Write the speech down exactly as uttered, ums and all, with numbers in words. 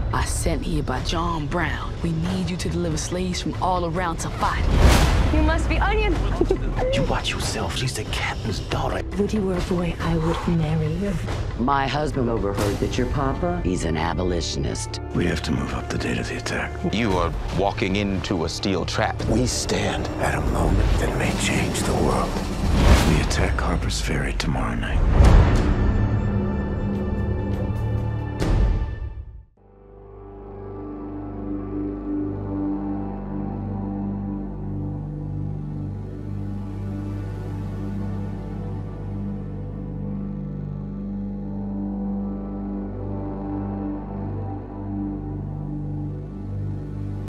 I sent here by John Brown. We need you to deliver slaves from all around to fight. You must be Onion. You watch yourself. She's the captain's daughter. If you were a boy, I would marry you. My husband overheard that your papa, he's an abolitionist. We have to move up the date of the attack. You are walking into a steel trap. We stand at a moment that may change the world. We attack Harpers Ferry tomorrow night.